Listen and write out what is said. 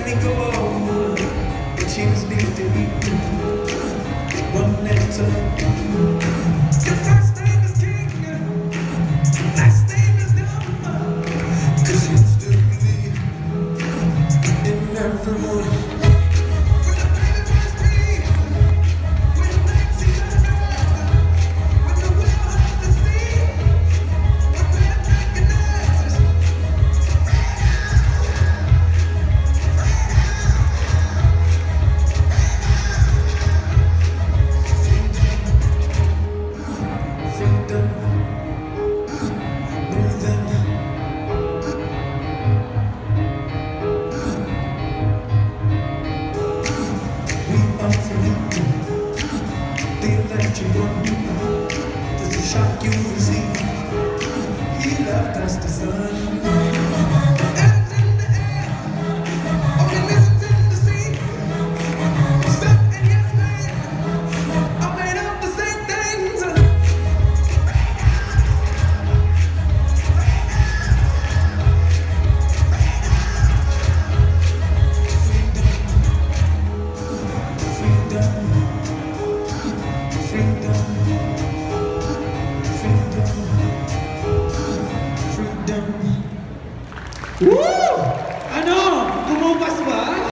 me go, but she was being deep. One at a time. Your first name is King, last name is Dumb. 'Cause you still believe in everyone. Does it shock you to see he left us to sun?